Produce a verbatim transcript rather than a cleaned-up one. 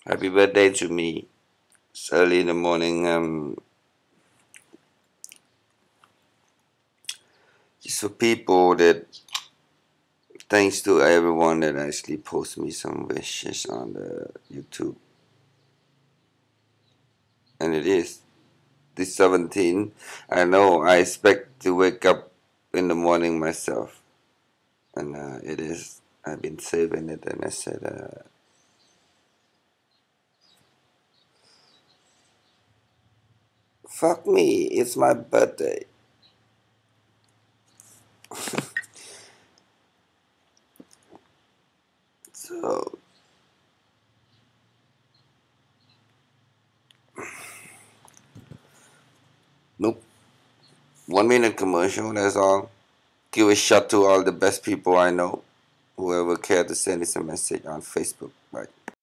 Happy birthday to me. It's early in the morning. Um, just for people that, thanks to everyone that actually post me some wishes on the YouTube. And it is this seventeen. I know I expect to wake up in the morning myself. And uh, it is. I've been saving it and I said, uh, fuck me, it's my birthday. So, nope. One minute commercial, that's all. Give a shout to all the best people I know. Whoever cared to send us a message on Facebook. Bye.